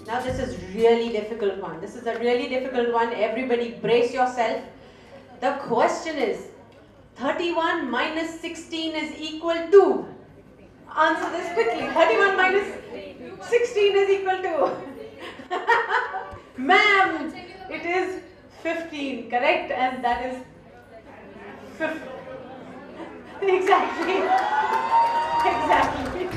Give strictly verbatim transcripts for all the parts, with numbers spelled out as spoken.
Now this is really difficult one. This is a really difficult one. Everybody brace yourself. The question is, thirty-one minus sixteen is equal to. Answer this quickly. thirty-one minus sixteen is equal to. Ma'am, it is fifteen, correct? And that is fifteen. Exactly. Exactly.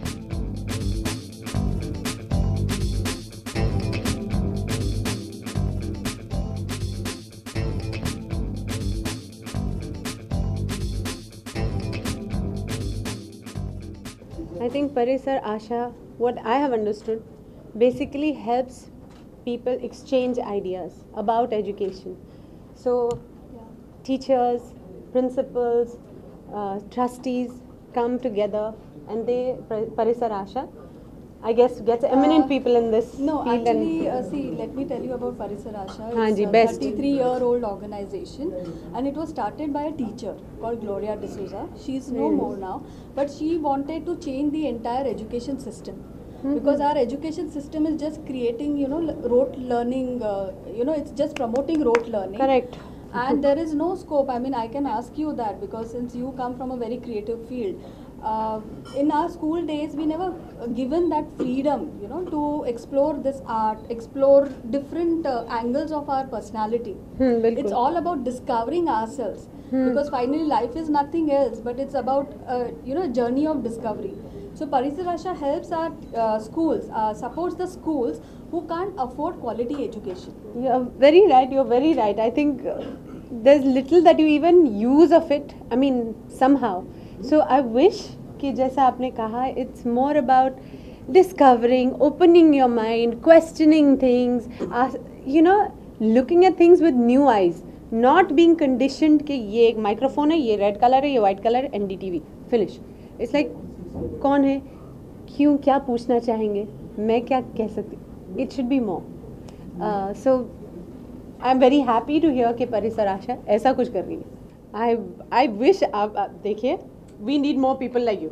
I think Parisar Asha, what I have understood, basically helps people exchange ideas about education. So, yeah. Teachers, principals, uh, trustees come together and they, Parisar Asha, I guess, gets eminent uh, people in this no, field. Actually, uh, see, let me tell you about Parisar Asha. It's a best. thirty-three-year-old organization, and it was started by a teacher called Gloria D'Souza. She's no mm. more now, but she wanted to change the entire education system. Mm-hmm. Because our education system is just creating, you know, rote learning, uh, you know, it's just promoting rote learning. Correct. And there is no scope. I mean, I can ask you that because since you come from a very creative field, uh, in our school days, we never given that freedom, you know, to explore this art, explore different uh, angles of our personality. Hmm, it's all about discovering ourselves hmm. because finally life is nothing else, but it's about, uh, you know, journey of discovery. So Parisar Asha helps our uh, schools, uh, supports the schools who can't afford quality education. You're very right, you're very right. I think uh, there's little that you even use of it, I mean, somehow. So I wish कि जैसा आपने कहा, it's more about discovering, opening your mind, questioning things, uh, you know, looking at things with new eyes, not being conditioned कि ये एक microphone है, ये red color है, ये white color है, N D T V, finish. It's like कौन है, क्यों, क्या पूछना चाहेंगे, मैं क्या कह सकती, it should be more. Uh, so I'm very happy to hear कि परिसर आशा ऐसा कुछ कर रही है. I I wish आप, आप देखिए, we need more people like you.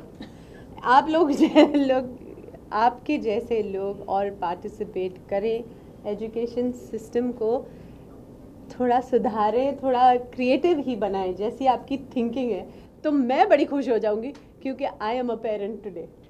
आप लोग लोग आपके जैसे लोग और पार्टिसिपेट करें, एजुकेशन सिस्टम को थोड़ा सुधारें, थोड़ा क्रिएटिव ही बनाएं, जैसी आपकी थिंकिंग है, तो मैं बड़ी खुश हो जाऊंगी क्योंकि I am a parent today.